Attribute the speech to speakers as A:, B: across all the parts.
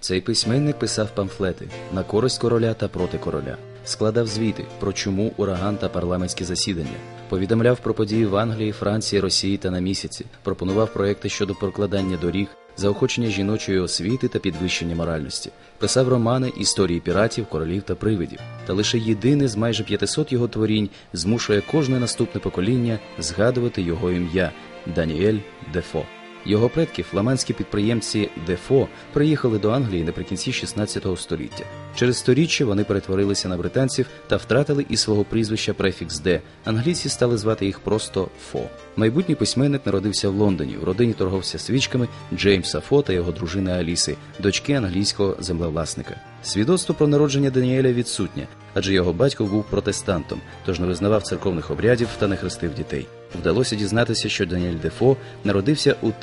A: Цей письменник писав памфлети на користь короля та проти короля, складав звіти про чуму, ураган та парламентські засідання, повідомляв про події в Англії, Франції, Росії та на місяці, пропонував проекти щодо прокладання доріг, заохочення жіночої освіти та підвищення моральності, писав романи, історії піратів, королів та привидів. Та лише єдине з майже 500 його творінь змушує кожне наступне покоління згадувати його ім'я – Даніель Дефо. Його предки, фламандські підприємці Дефо, приїхали до Англії наприкінці 16 століття. Через сторіччя вони перетворилися на британців та втратили із свого прізвища префікс «де». Англійці стали звати їх просто Фо. Майбутній письменник народився в Лондоні, в родині торговця свічками Джеймса Фо та його дружини Аліси, дочки англійського землевласника. Свідоцтво про народження Даніеля відсутнє, адже його батько був протестантом, тож не визнавав церковних обрядів та не хрестив дітей. Вдалося дізнатися, що Даніель Дефо народився у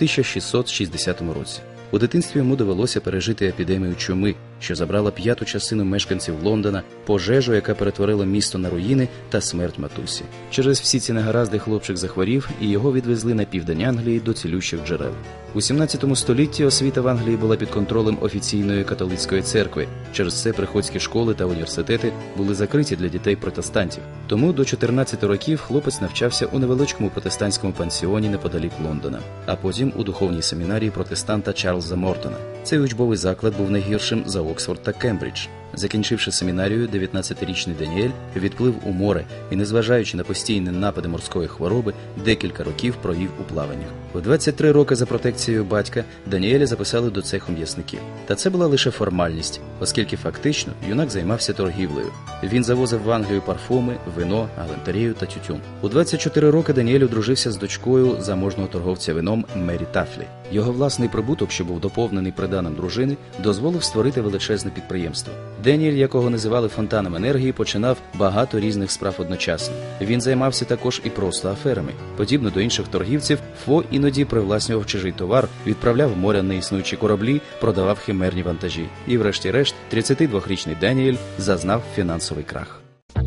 A: 1660 році. У дитинстві йому довелося пережити епідемію чуми, що забрала п'яту частину мешканців Лондона, пожежу, яка перетворила місто на руїни, та смерть матусі. Через всі ці негаразди хлопчик захворів, і його відвезли на південь Англії до цілющих джерел. У 17 столітті освіта в Англії була під контролем офіційної католицької церкви. Через це приходські школи та університети були закриті для дітей-протестантів. Тому до 14 років хлопець навчався у невеличкому протестантському пансіоні неподалік Лондона, а потім у духовній семінарії протестанта Чарльза Мортона. Цей учбовий заклад був не гіршим за Оксфорд та Кембридж. Закінчивши семінарію, 19-річний Даніель відплив у море і, незважаючи на постійні напади морської хвороби, декілька років провів у плаваннях. У 23 роки за протекцією батька Даніеля записали до цеху м'ясників. Та це була лише формальність, оскільки фактично юнак займався торгівлею. Він завозив в Англію парфуми, вино, галантерею та тютюн. У 24 роки Даніель одружився з дочкою заможного торговця вином Мері Тафлі. Його власний прибуток, що був доповнений приданим дружини, дозволив створити величезне підприємство. Даніель, якого називали фонтаном енергії, починав багато різних справ одночасно. Він займався також і просто аферами. Подібно до інших торгівців, Фо іноді привласнював чужий товар, відправляв в моря неіснуючі кораблі, продавав химерні вантажі. І врешті-решт 32-річний Даніель зазнав фінансовий крах.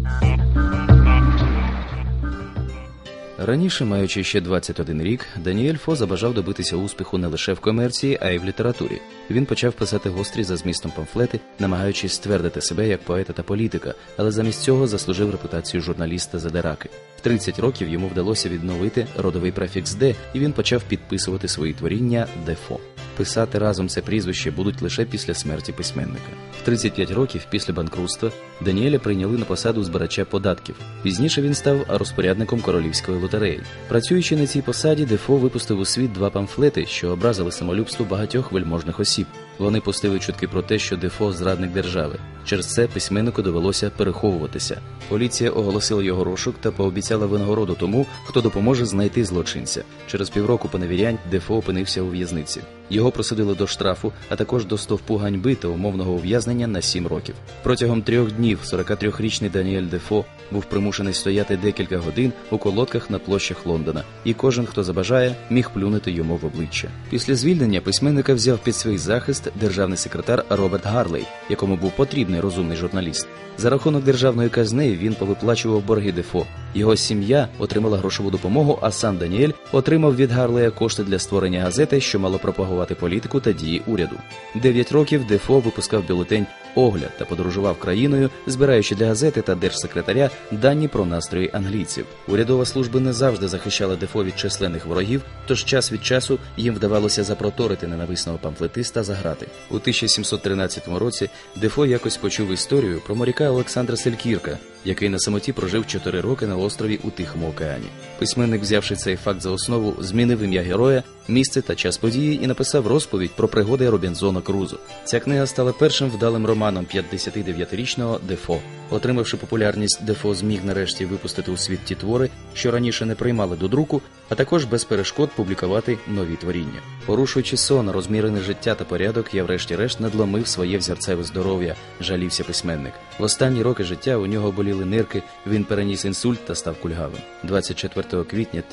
A: Раніше, маючи ще 21 рік, Даніель Фо забажав добитися успіху не лише в комерції, а й в літературі. Він почав писати гострі за змістом памфлети, намагаючись ствердити себе як поета та політика, але замість цього заслужив репутацію журналіста задираки. В 30 років йому вдалося відновити родовий префікс «де», і він почав підписувати свої творіння Дефо. Писати разом це прізвище будуть лише після смерті письменника. В 35 років після банкрутства Даніеля прийняли на посаду збирача податків. Пізніше він став розпорядником королівської лотереї. Працюючи на цій посаді, Дефо випустив у світ 2 памфлети, що образили самолюбство багатьох вельможних осіб. Вони пустили чутки про те, що Дефо – зрадник держави. Через це письменнику довелося переховуватися. Поліція оголосила його розшук та пообіцяла винагороду тому, хто допоможе знайти злочинця. Через півроку поневірянь Дефо опинився у в'язниці. Його присудили до штрафу, а також до стовпу ганьби та умовного ув'язнення на 7 років. Протягом 3 днів 43-річний Даніель Дефо був примушений стояти декілька годин у колодках на площах Лондона, і кожен, хто забажає, міг плюнути йому в обличчя. Після звільнення письменника взяв під свій захист державний секретар Роберт Гарлей, якому був потрібний розумний журналіст. За рахунок державної казни він повиплачував борги Дефо. Його сім'я отримала грошову допомогу, а сам Даніель отримав від Гарлея кошти для створення газети, що мало пропагувати політику та дії уряду. 9 років Дефо випускав бюлетень «Огляд» та подорожував країною, збираючи для газети та держсекретаря дані про настрої англійців. Урядова служба не завжди захищала Дефо від численних ворогів, тож час від часу їм вдавалося запроторити ненависного памфлетиста за грати. У 1713 році Дефо якось почув історію про моряка Олександра Селькірка, який на самоті прожив 4 роки на острові у Тихому океані. Письменник, взявши цей факт за основу, змінив ім'я героя, місце та час події і написав розповідь про пригоди Робінзона Крузо. Ця книга стала першим вдалим романом 59-річного Дефо. Отримавши популярність, Дефо зміг нарешті випустити у світ ті твори, що раніше не приймали до друку, а також без перешкод публікувати нові творіння. Порушуючи сон, розмірене життя та порядок, я врешті-решт надломив своє взірцеве здоров'я, жалівся письменник. В останні роки життя у нього боліли нирки, він переніс інсульт та став кульгавим. 24 квітня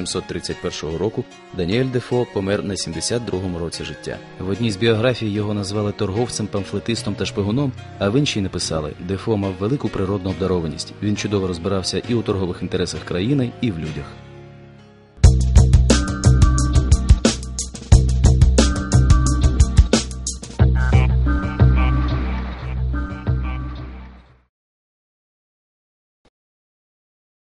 A: 1731 року Даніель Дефо помер на 72-му році життя. В одній з біографій його назвали торговцем, памфлетистом та шпигуном, а в іншій написали: Дефо мав велику природну обдарованість. Він чудово розбирався і у торгових інтересах країни, і в людях.